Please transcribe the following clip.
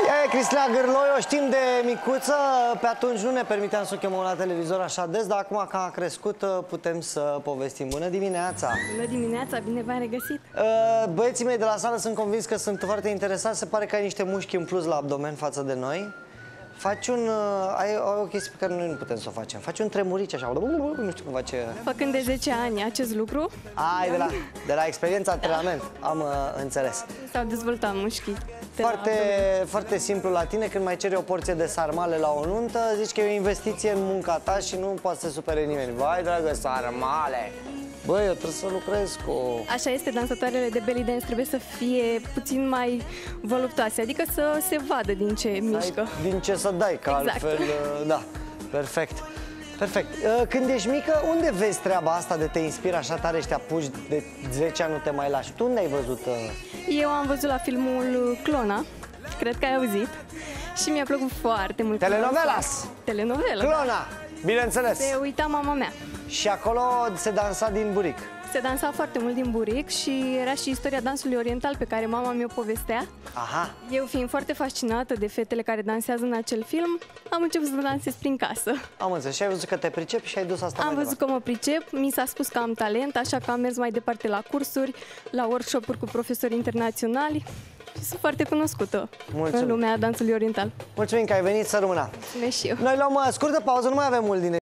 E Cristina Gârloi, o știm de micuță. Pe atunci nu ne permiteam să o chemăm la televizor așa des, dar acum că a crescut putem să povestim. Bună dimineața! Bună dimineața, bine v-am regăsit! Băieții mei de la sală sunt convins că sunt foarte interesați. Se pare că ai niște mușchi în plus la abdomen față de noi. Faci un... ai o chestie pe care noi nu putem să o facem. Faci un tremurici așa, nu știu cum face... Făcând de 10 ani acest lucru... Ai, de la experiența antrenament, am înțeles. S-au dezvoltat mușchii. Foarte simplu la tine, când mai ceri o porție de sarmale la o nuntă, zici că e o investiție în munca ta și nu poate să se supere nimeni. Vai, dragă, sarmale! Băi, eu trebuie să lucrez cu... Așa este, dansatoarele de belly dance trebuie să fie puțin mai voluptoase, adică să se vadă din ce mișcă. Din ce să dai, că exact. Altfel, da, perfect. Perfect. Când ești mică, unde vezi treaba asta de te inspiră așa tare și te apuci de 10 ani, nu te mai lași? Tu unde ai văzut? Eu am văzut la filmul Clona, cred că ai auzit, și mi-a plăcut foarte mult. Telenovelas! Telenovela. Clona, bineînțeles. Se uita mama mea. Și acolo se dansa din buric. Se dansa foarte mult din buric și era și istoria dansului oriental pe care mama mi-o povestea. Aha. Eu fiind foarte fascinată de fetele care dansează în acel film, am început să dansez prin casă. Am înțeles. Și ai văzut că te pricepi și ai dus asta Am văzut că mă pricep, mi s-a spus că am talent, așa că am mers mai departe la cursuri, la workshop-uri cu profesori internaționali și sunt foarte cunoscută în lumea dansului oriental. Mulțumim că ai venit, să rămână. Mulțumesc și eu. Noi luăm scurtă pauză, nu mai avem mult din